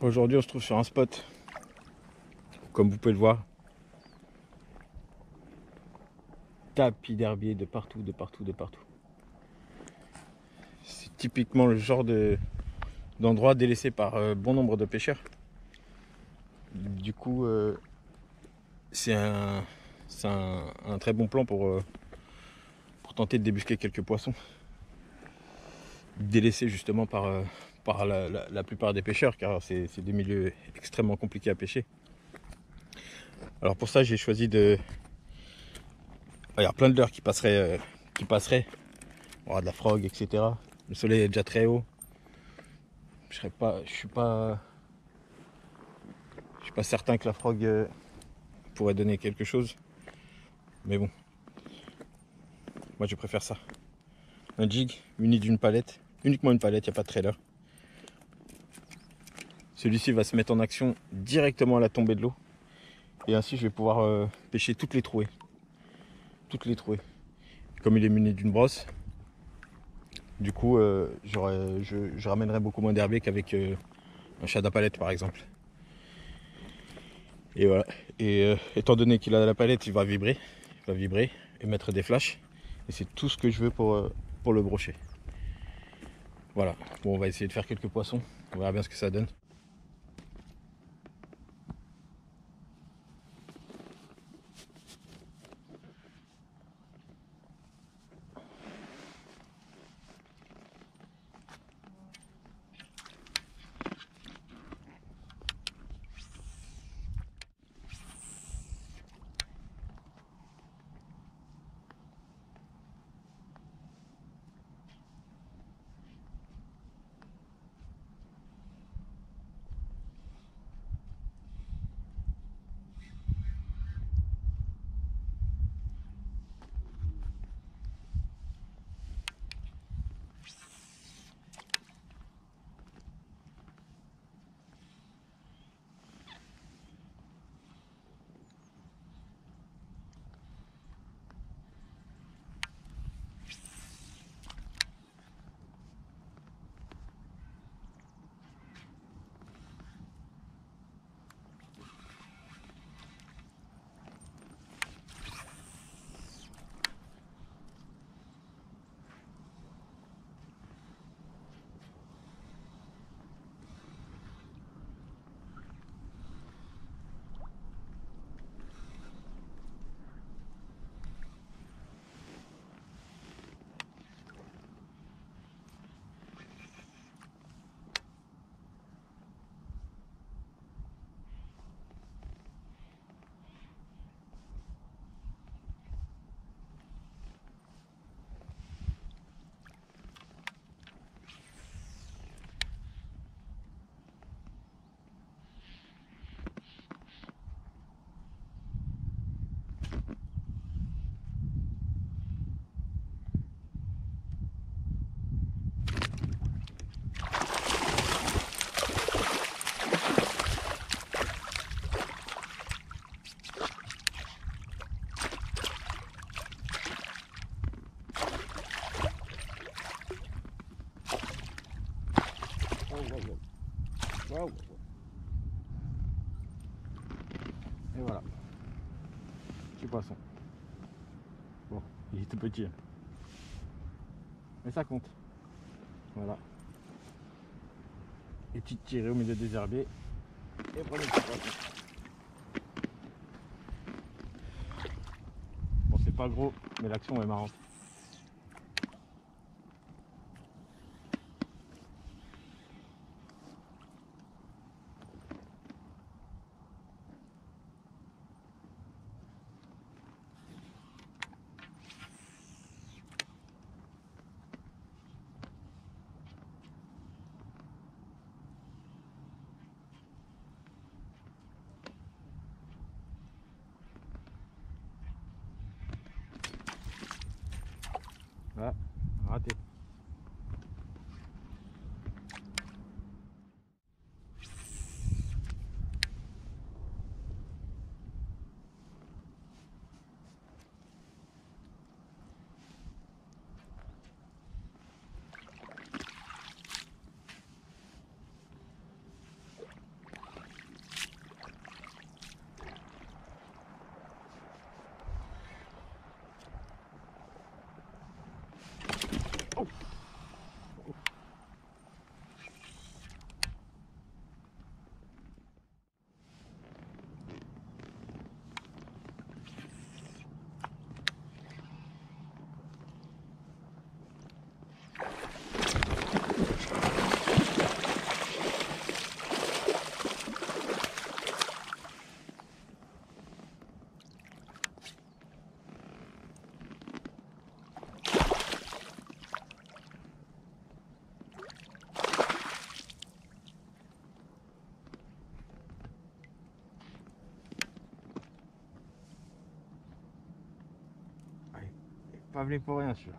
Aujourd'hui on se trouve sur un spot, comme vous pouvez le voir, tapis d'herbier de partout, de partout, de partout. C'est typiquement le genre d'endroit délaissé par bon nombre de pêcheurs. Du coup, c'est un très bon plan pour tenter de débusquer quelques poissons. Délaissés justement par la plupart des pêcheurs, car c'est des milieux extrêmement compliqués à pêcher. Alors pour ça, j'ai choisi de... Il y a plein de leurres qui passeraient. Oh, de la frog, etc. Le soleil est déjà très haut. Je suis pas certain que la frog pourrait donner quelque chose. Mais bon, moi je préfère ça. Un jig muni d'une palette, uniquement une palette, il n'y a pas de trailer. Celui-ci va se mettre en action directement à la tombée de l'eau. Et ainsi je vais pouvoir pêcher toutes les trouées. Toutes les trouées. Comme il est muni d'une brosse, du coup je ramènerai beaucoup moins d'herbier qu'avec un chat à palette par exemple. Et voilà. Et étant donné qu'il a la palette, il va vibrer et mettre des flashs. Et c'est tout ce que je veux pour le brochet. Voilà. Bon, on va essayer de faire quelques poissons. On verra bien ce que ça donne. Wow. Et voilà. Petit poisson. Bon, il était petit. Mais ça compte. Voilà. Et petite tirée au milieu des herbiers. Et prenez le petit poisson. Bon, c'est pas gros, mais l'action est marrante. pas venu pour rien celui-là.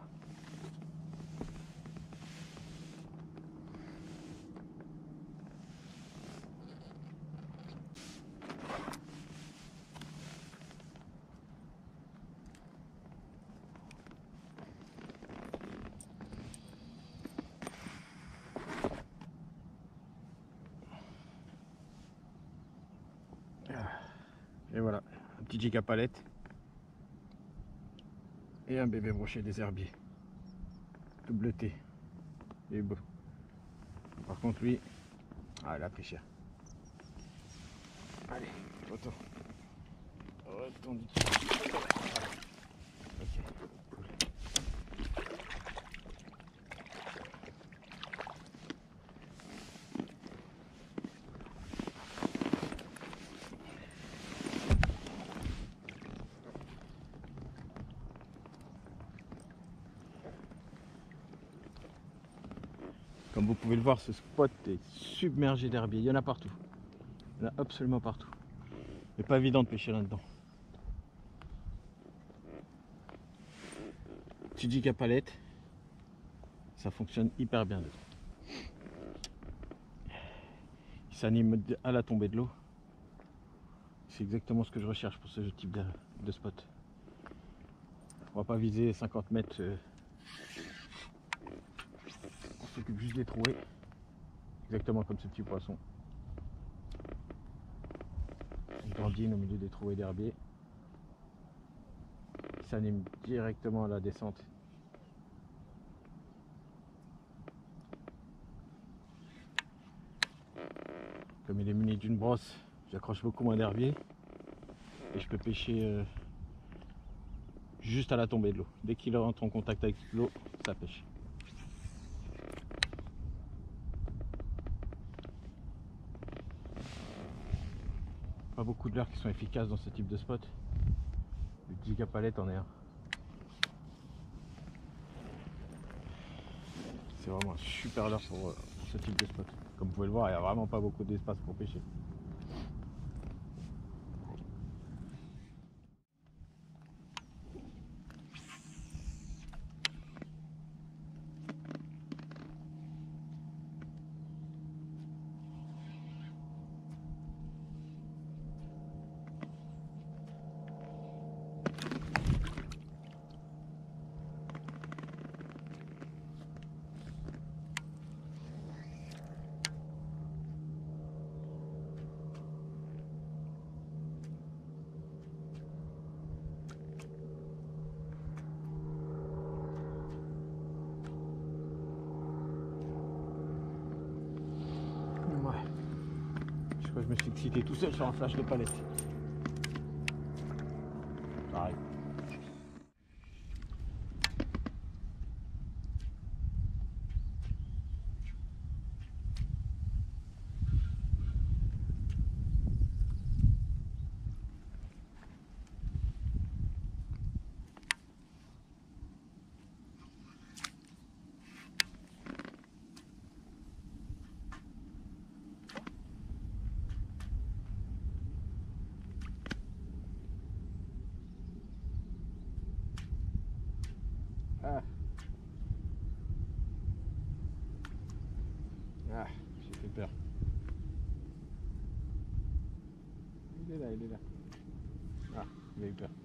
Et voilà, un petit jig à palette et un bébé brochet des herbiers, tout bleuté. Il est beau. Par contre lui, il a pris cher. Allez, retourne. Retourne. Ok, cool. Comme vous pouvez le voir, ce spot est submergé d'herbiers. Il y en a partout. Il y en a absolument partout. Il n'est pas évident de pêcher là-dedans. Tu dis qu'à palette, ça fonctionne hyper bien. Il s'anime à la tombée de l'eau. C'est exactement ce que je recherche pour ce type de spot. On va pas viser 50 mètres. On s'occupe juste des trouées. Exactement comme ce petit poisson. Il grandit au milieu des trouées d'herbiers. Il s'anime directement à la descente. Comme il est muni d'une brosse, j'accroche beaucoup moins d'herbiers. Et je peux pêcher juste à la tombée de l'eau. Dès qu'il rentre en contact avec l'eau, ça pêche. Pas beaucoup de leurres qui sont efficaces dans ce type de spot. Le jig à palette en est un. C'est vraiment un super leurre pour ce type de spot. Comme vous pouvez le voir, il n'y a vraiment pas beaucoup d'espace pour pêcher. Je me suis excité tout seul sur un flash de palette. Pareil. J'ai fait peur. Il est là, il est là. Il a eu peur.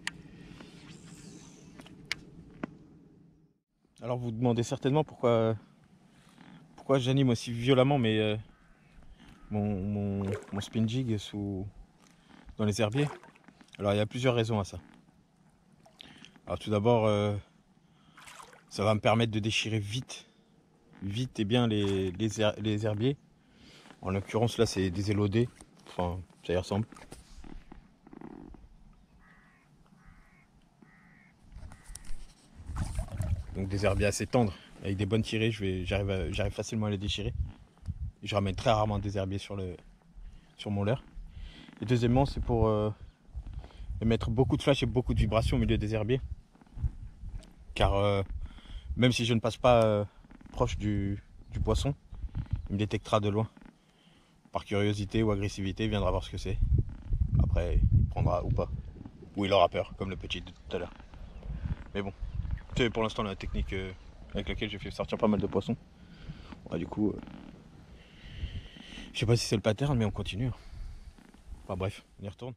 Alors vous vous demandez certainement pourquoi j'anime aussi violemment mon spin jig dans les herbiers. Alors il y a plusieurs raisons à ça. Alors tout d'abord, ça va me permettre de déchirer vite et bien les herbiers. En l'occurrence là c'est des élodés, enfin ça y ressemble. Donc des herbiers assez tendres, avec des bonnes tirées, j'arrive facilement à les déchirer. Et je ramène très rarement des herbiers sur mon leurre. Et deuxièmement c'est pour mettre beaucoup de flash et beaucoup de vibrations au milieu des herbiers. Car même si je ne passe pas proche du poisson, il me détectera de loin. Par curiosité ou agressivité, il viendra voir ce que c'est. Après, il prendra ou pas. Ou il aura peur, comme le petit de tout à l'heure. Mais bon, C'est pour l'instant la technique avec laquelle j'ai fait sortir pas mal de poissons. Ouais, du coup, je sais pas si c'est le pattern, mais on continue. Enfin bref, on y retourne.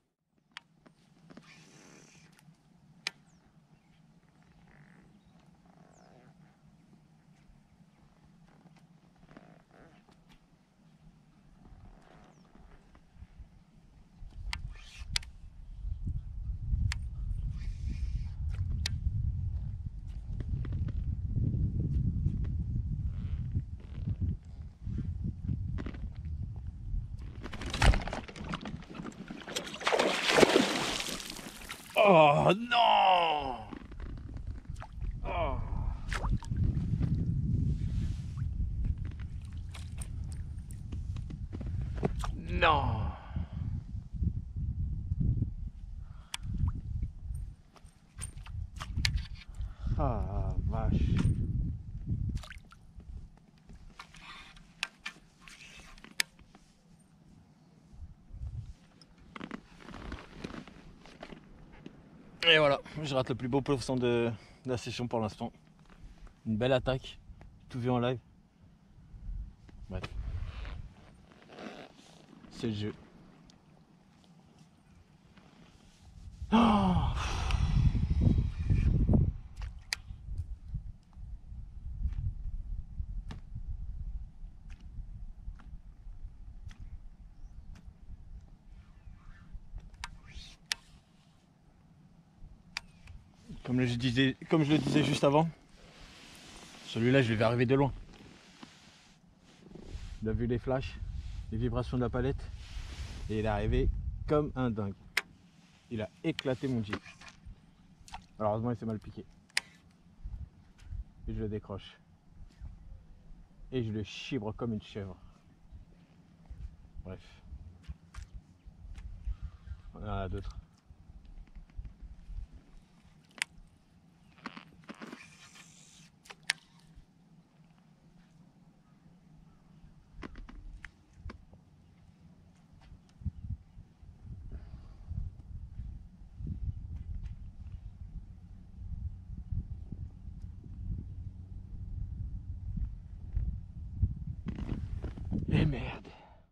Oh non! Oh. Non! Ah vache! Et voilà, je rate le plus beau poisson de la session pour l'instant. Une belle attaque, tout vu en live. Bref, c'est le jeu. Oh, comme je le disais juste avant, celui-là je vais arriver de loin. Il a vu les flashs, les vibrations de la palette, et il est arrivé comme un dingue. Il a éclaté mon jig. Malheureusement il s'est mal piqué. Et je le décroche. Et je le chibre comme une chèvre. Bref. On en a d'autres. Et merde.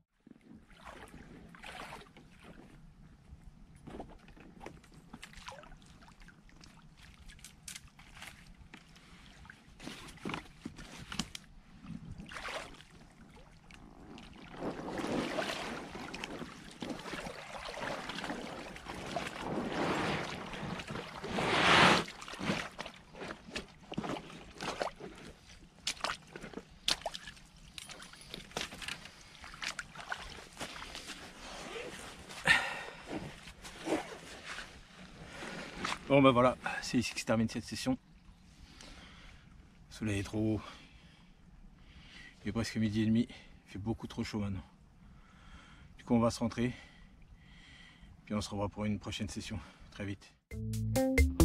Bon ben voilà, c'est ici que se termine cette session. Le soleil est trop haut. Il est presque 12h30. Il fait beaucoup trop chaud maintenant. Du coup on va se rentrer. Puis on se revoit pour une prochaine session. Très vite.